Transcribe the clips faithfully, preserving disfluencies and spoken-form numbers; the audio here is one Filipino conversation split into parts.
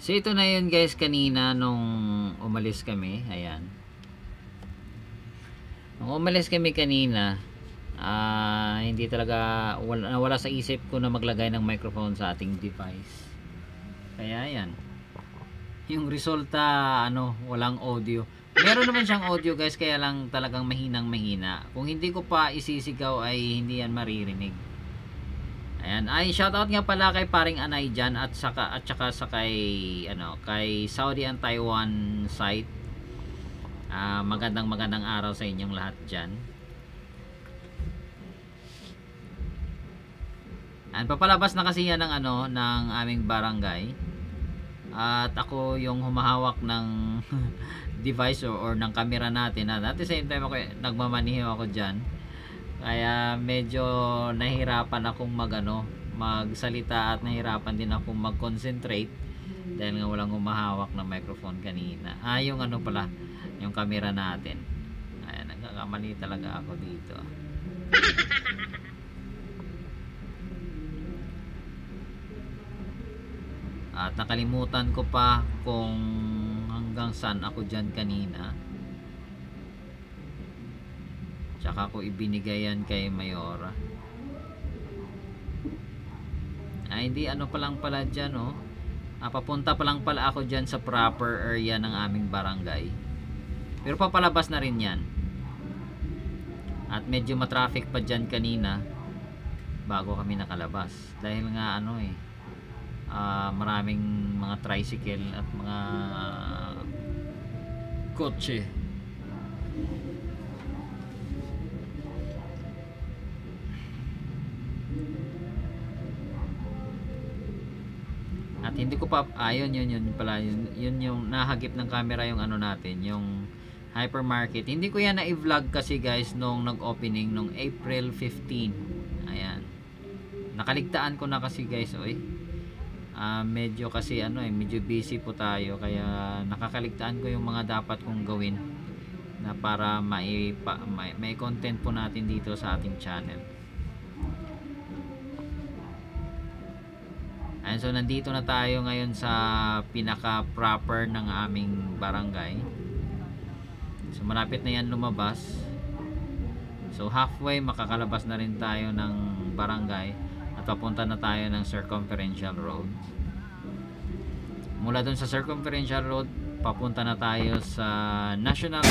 So ito na yun guys, kanina nung umalis kami. Ayan. Nung umalis kami kanina, uh, hindi talaga wala, wala sa isip ko na maglagay ng microphone sa ating device. Kaya ayan. Yung resulta, ano, walang audio. Meron naman siyang audio guys, kaya lang talagang mahinang mahina. Kung hindi ko pa isisigaw ay hindi yan maririnig. Ayan, ay shoutout nga pala kay paring Anay dyan at saka at saka sa kay ano, kay Saudi and Taiwan site. Uh, magandang magandang araw sa inyong lahat dyan. Ayan, papalabas na kasi yan ng ano, ng aming barangay. At ako yung humahawak ng device or, or ng camera natin. At at the same time ako nagmamaniho ako dyan. Kaya medyo nahirapan akong magano, magsalita at nahirapan din akong mag-concentrate dahil nga walang humahawak na microphone kanina. Ah, yung ano pala, yung camera natin. Ayan, nagkakamali talaga ako dito. At nakalimutan ko pa kung hanggang saan ako dyan kanina. Tsaka ko ibinigay yan kay Mayora. Ay hindi, ano pa lang pala dyan, oh. Ah, papunta pa lang pala ako dyan sa proper area ng aming barangay. Pero papalabas na rin yan. At medyo matraffic pa dyan kanina bago kami nakalabas. Dahil nga ano eh, uh, maraming mga tricycle at mga kotse. At hindi ko pa ayun ah, yun yun pala yun, yun yung nahagip ng camera yung ano natin, yung hypermarket. Hindi ko yan na i-vlog kasi guys nung nag-opening nung April fifteenth. Ayan. Nakaligtaan ko na kasi guys, oy. Uh, medyo kasi ano eh, medyo busy po tayo kaya nakakaligtaan ko yung mga dapat kong gawin na para mai, pa, may, may content po natin dito sa ating channel. And so nandito na tayo ngayon sa pinaka proper ng aming barangay. So malapit na yan lumabas. So halfway makakalabas na rin tayo ng barangay at papunta na tayo ng Circumferential Road. Mula dun sa Circumferential Road papunta na tayo sa National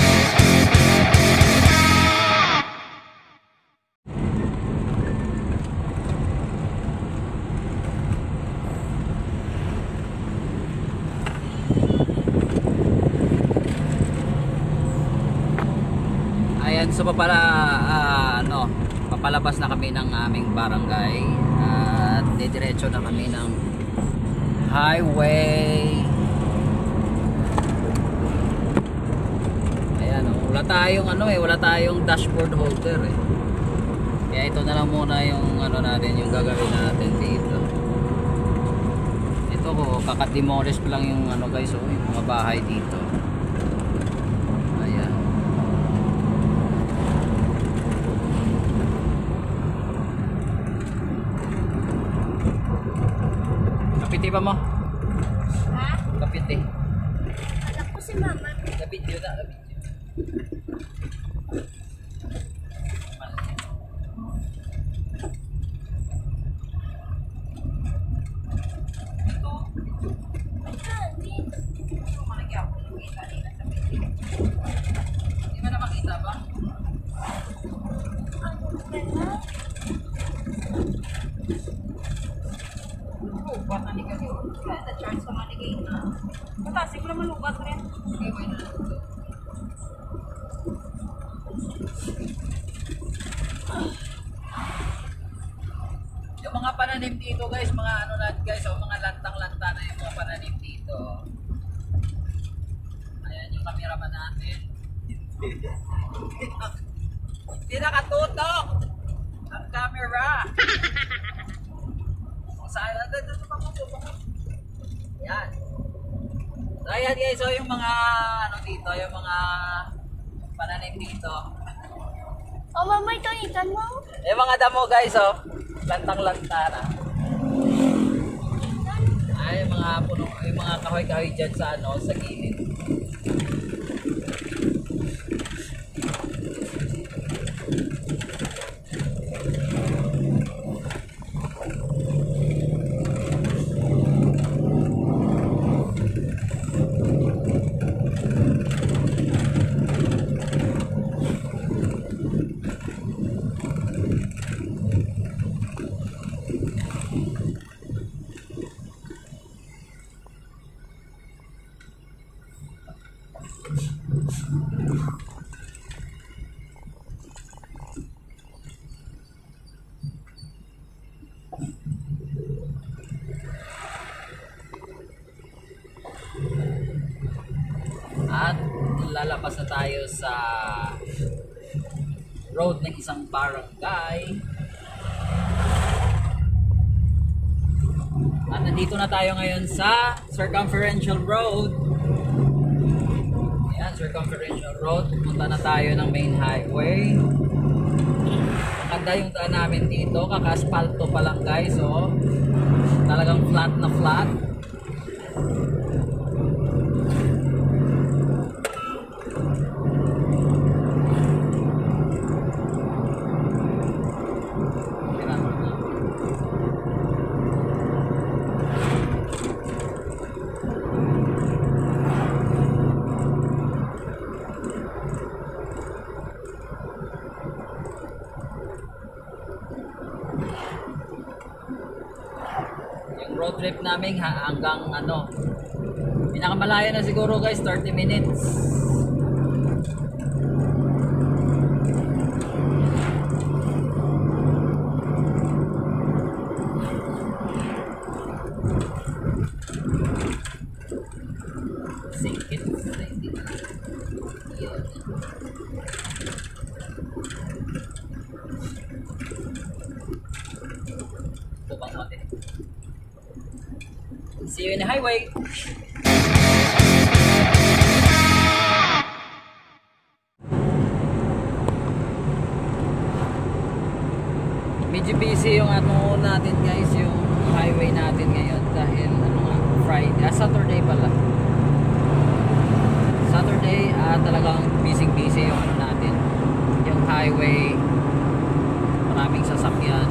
So papala uh, ano, papalabas na kami ng aming barangay at uh, didiretso na kami ng highway. Ayan, oh, wala tayong ano eh, wala tayong dashboard holder eh. Kaya ito na lang muna yung ano natin, yung gagawin natin dito. Ito ko, kakademolish pa lang yung ano guys, oh, yung mga bahay dito. Kapiti pa mo? Ha? Kapiti. Anak ko si mama. Kapiti na, kapiti. Ito. Ito, malagyan ako ng kita nila sa kapiti. Di ba nakakita ba? Lubat na ni kasi na charge sa manigay na. Patasi ko naman lubat rin. Okay, why na? Yung mga pananim dito guys, mga ano na guys, o mga lantang-lanta na yung mga pananim dito. Ayan yung camera pa natin. Hindi nakatutok ang camera. Saan natin dito pa mo po. Yan. So ayan guys, so yung mga ano dito, yung mga pananim dito. Oh, mama, ito ikan mo. Yung mga damo guys, oh. Lantang-lanta na. Ay, mga puno, yung yung mga kahoy-kahoy dyan sa ano, sa gilid. At lalabas na tayo sa road ng isang barangay. At nandito na tayo ngayon sa Circumferential Road. Ayan, Circumferential Road. Pupunta na tayo ng main highway. Maganda yung daan namin dito. Kaka-asphalto pa lang guys. Oh. Talagang flat na flat. Road trip namin hanggang ano, pinakamalayo na siguro guys, thirty minutes. Singkit singkit yun. Tubang natin. See you in the highway. Medyo busy yung ano natin guys, yung highway natin ngayon dahil ano nga, Friday, ah, Saturday pala. Saturday, ah, talagang busy busy yung ano natin, yung highway. Maraming sasakyan.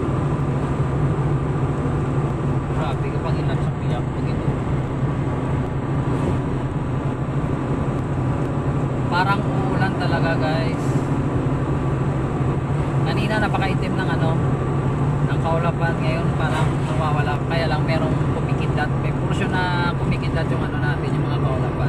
Grabe ka pang ilan sa piyak pag ito. Parang uulan talaga guys. Kanina napakaitim ng ano, ng kaulapan. Ngayon parang nawawala. Kaya lang merong kumikindat. May portion na kumikindat yung ano natin, yung mga kaulapan.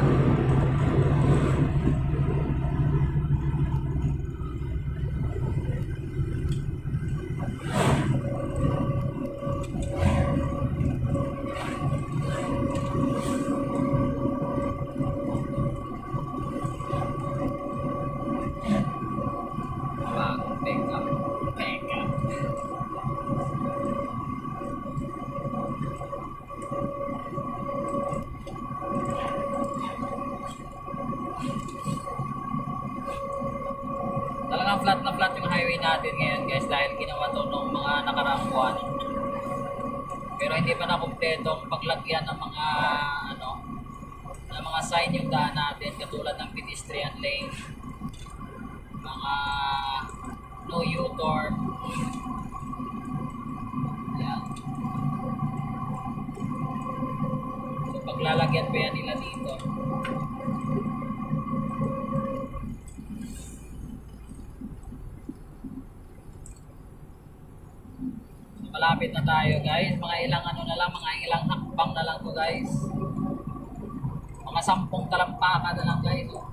Talagang flat na flat yung highway natin ngayon guys dahil ginawa to nung mga nakaraang buwan. Pero hindi pa na kumpletong paglagyan ng mga ano, ng mga sign yung daan natin katulad ng pedestrian lane, mga no U-turn. Yan. So paglalagyan pa yan nila dito. Malapit na tayo guys, mga ilang ano na lang, mga ilang hakbang na lang to guys. Mga sampung talampakan na lang guys. Oh.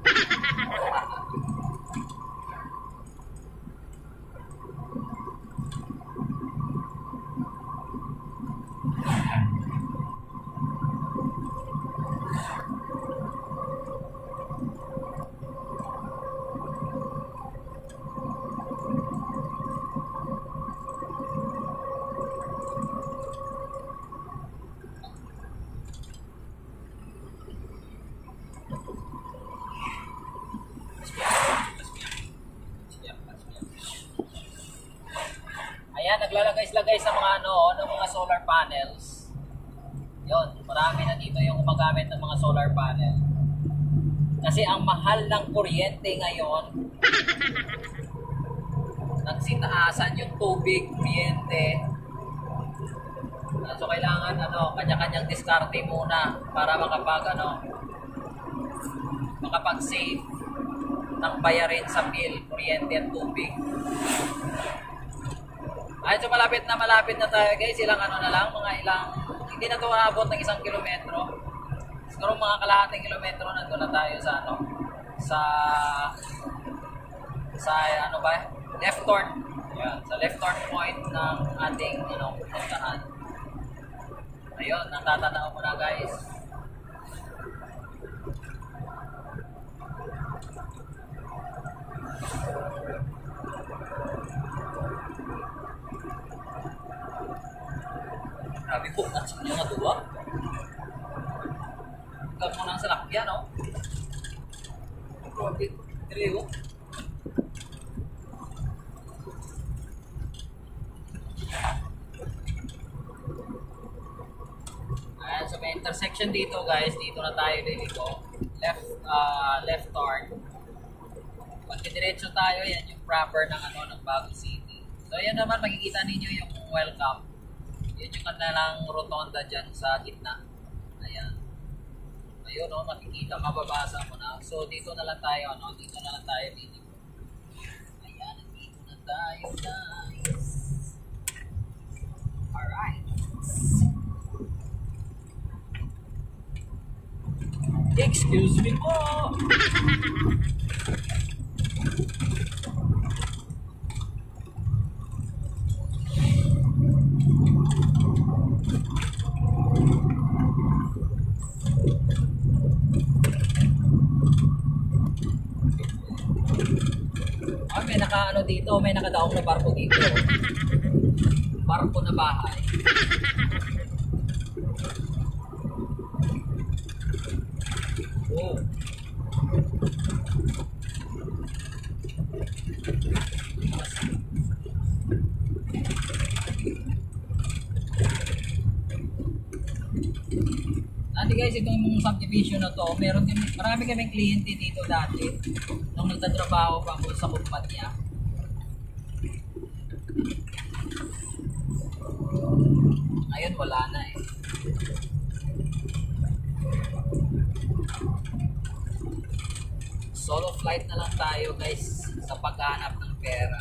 Ayan, naglalagay sila guys ng mga ano, ng mga solar panels. Yon, marami na dito dito yung gumagamit ng mga solar panel. Kasi ang mahal ng kuryente ngayon, nagsitaasan yung tubig, kuryente. So kailangan ano, kanya-kanyang diskarte muna para makapag ano, makapag-save ng bayarin sa bill, kuryente at tubig. Ay, so malapit na malapit na tayo guys, ilang ano na lang, mga ilang, hindi na ito aabot ng isang kilometro. Siguro mga kalahating kilometro nandun na tayo sa ano, sa, sa ano ba, left turn. Yan, sa left turn point ng ating ano, puntahan. Ayun, natatanaw mo na guys. Grabe po, nasa mga duwa. Huwag mo nang salakyan, no? Grabe, dili, oh. Ayan, sa may intersection dito, guys, dito na tayo dito. Left, uh, left turn. Pag diretso tayo, yan yung proper ng ano, ng Baguio City. So, yan naman, makikita ninyo yung welcome. Yun yung kanilang rotonda dyan sa gitna. Ayan. Ayun, no, makikita, mababasa mo na. So, dito na lang tayo, no? Dito na lang tayo, dito. Ayan, dito na tayo, guys. Alright. Excuse me po! Ah, may naka ano dito, may nakadaong na barko dito. Barko na bahay. Oh. Dati guys, itong subdivision na to, meron din, marami kaming kliyente dito dati nung nagtatrabaho pa ako sa kumpanya. Ngayon wala na eh. Solo flight na lang tayo guys sa paghanap ng pera.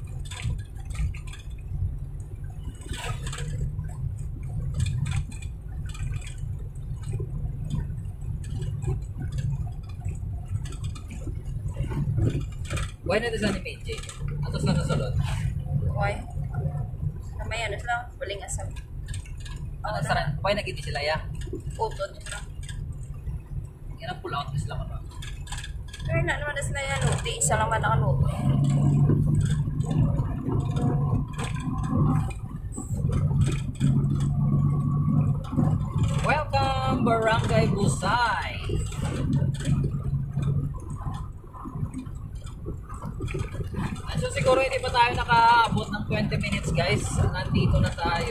Buhay na ito sa ni Medjay. Atos lang sa salon. Why? Namaya na sila. Waling asam. Ano sa rin? Buhay na giti sila ya? Utod sila. Yan ang pull out na sila ko. Pero na naman na sila yan. Uti. Isa lang man ang luto. Welcome Barangay Busay. So siguro hindi pa tayo nakaabot ng twenty minutes guys. Nandito na tayo.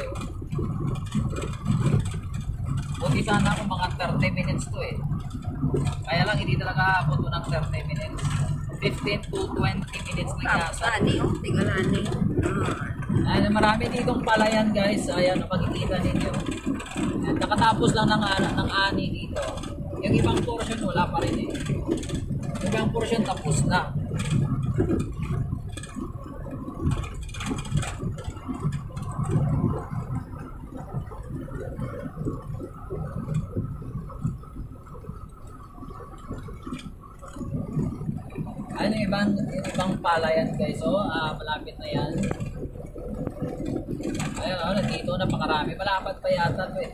Buti sana kung mga thirty minutes to eh. Kaya lang hindi talaga abot ng thirty minutes. fifteen to twenty minutes na yata. Ani, oh. Tigalani. Ayan, marami ditong palayan guys. Ayan, makikita ninyo. Ayan, nakatapos lang ng, ng ani dito. Yung ibang portion wala pa rin eh. Yung ibang portion tapos na. Ayun yung ibang, yung ibang palayan guys. So, uh, malapit na yan. Ayun, oh, nandito napakarami. Malapad pa yata ito eh.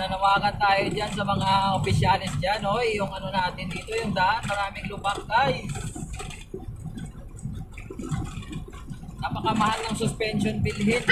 nananawagan tayo dyan sa mga opisyalis dyan, oy, yung ano natin dito, yung daan, maraming lupak, guys. Napakamahal ng suspension bilhin.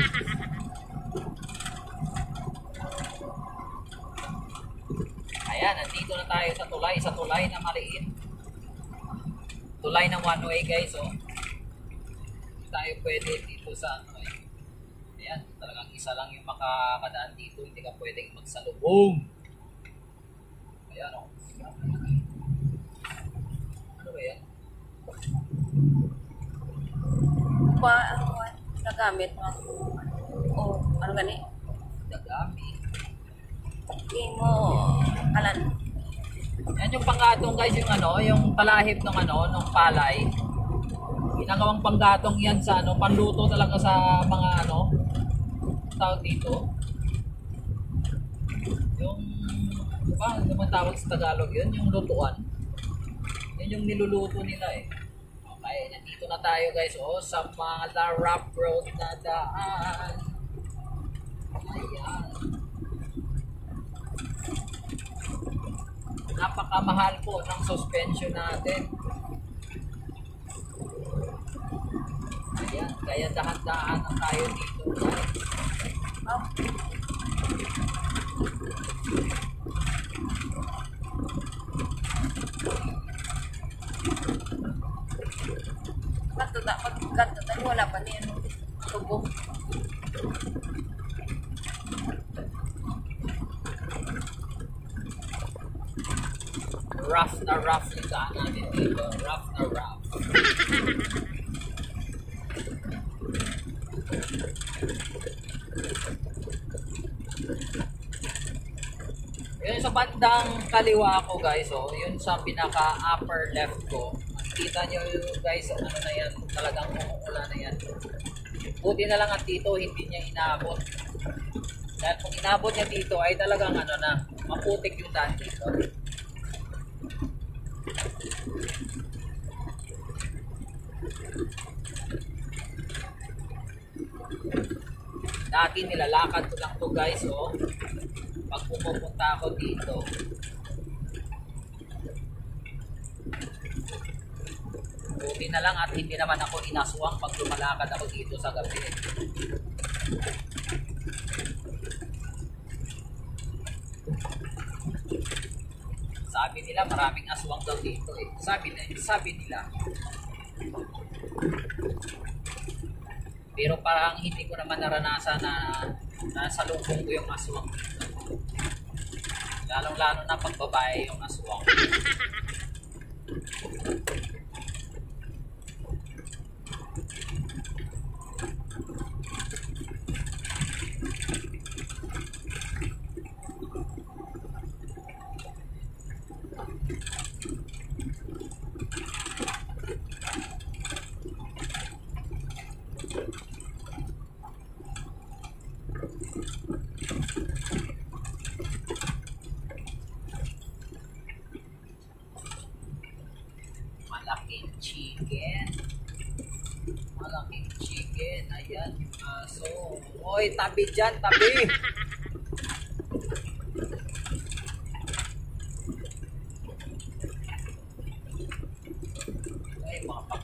Ayan, nandito na tayo sa tulay, sa tulay na maliit. Tulay ng one way, guys, oh. Tayo pwede dito sa ano eh. Ayan, talagang isa lang yung makakadaan dito, hindi ka pwedeng magsalubong. Ayan, oh. Ano ba yan? Ba, ano ba? Nagamit mo. Oh, ano gani? Nagamit. Hindi mo, kalan. Yan yung panggatong, guys, yung ano, yung palahip ng ano, ng palay. Ginagawang panggatong yan sa ano, panluto talaga sa mga ano, tawag dito. Yung, ba, ano naman tawag sa Tagalog yun? Yung lutuan. Yan yung niluluto nila eh. Okay, nandito na tayo, guys, oh, sa mga rough road na daan. Ayan. Napakamahal po ng suspension natin. Ayan, kaya dahan-dahan na tayo dito, guys. Oh. Kato na, pag kato na, wala pa niya no? Tubo. Rough na rough yung daan natin dito. Rough na rough. Yun sa bandang kaliwa ko, guys, oh, yun sa pinaka upper left ko. Kita nyo, guys, ano na yan, talagang umuula na yan. Buti na lang at dito hindi niya inabot. Dahil kung inabot niya dito ay talagang ano na, maputik yung daan dito. Dati nilalakad ko lang to, guys, oh. Pag pumupunta ako dito. Buti na lang at hindi naman ako inaswang pag lumalakad ako dito sa gabi. Sabi nila maraming aswang daw dito eh. Sabi, sabi nila. Pero parang hindi ko naman naranasan na nasa lubong ko yung aswang. Lalong-lalo na pag babae yung aswang. Malaking chicken. Malaking chicken. Ayan yung aso. Oy, tabi dyan, tabi. Ay, mga pak.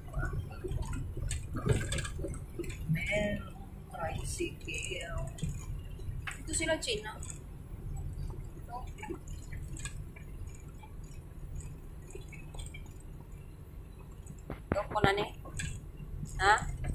Merong tricycle. Ito sila China. No? Ito ko na ni. Ha?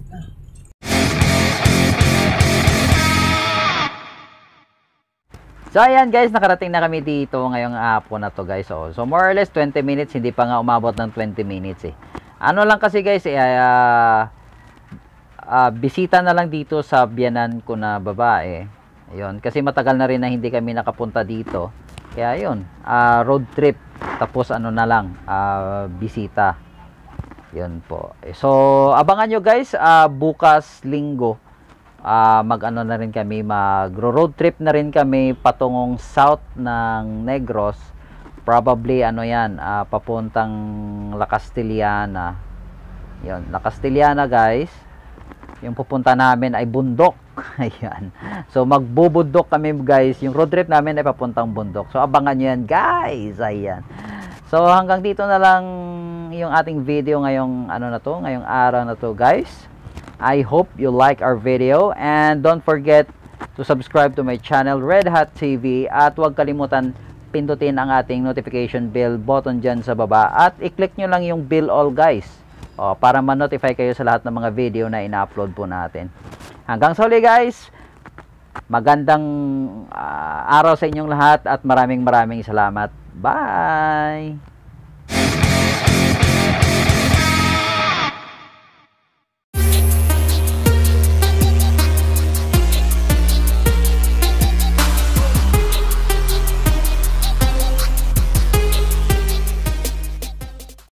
So ayan guys, nakarating na kami dito ngayong hapon na to guys. So, so more or less twenty minutes, hindi pa nga umabot ng twenty minutes eh. Ano lang kasi guys, eh, uh, uh, bisita na lang dito sa biyanan ko na babae. Ayun, kasi matagal na rin na hindi kami nakapunta dito. Kaya ayun, uh, road trip. Tapos ano na lang, uh, bisita. Yun po. So abangan nyo guys, uh, bukas linggo. Uh, mag ano na rin kami, mag road trip na rin kami patungong south ng Negros, probably ano yan, uh, papuntang La Castellana. Yun, La Castellana guys. Yung pupunta namin ay bundok. Ayan. So magbubundok kami guys. Yung road trip namin ay papuntang bundok. So abangan nyo yan guys. Ayan. So hanggang dito na lang yung ating video ngayong ano na to, ngayong araw na to guys. I hope you like our video and don't forget to subscribe to my channel Red Hat T V at huwag kalimutan pindutin ang ating notification bell button dyan sa baba at i-click nyo lang yung bell all guys. O, para ma-notify kayo sa lahat ng mga video na ina-upload po natin. Hanggang sa huli guys, magandang uh, araw sa inyong lahat at maraming maraming salamat. Bye!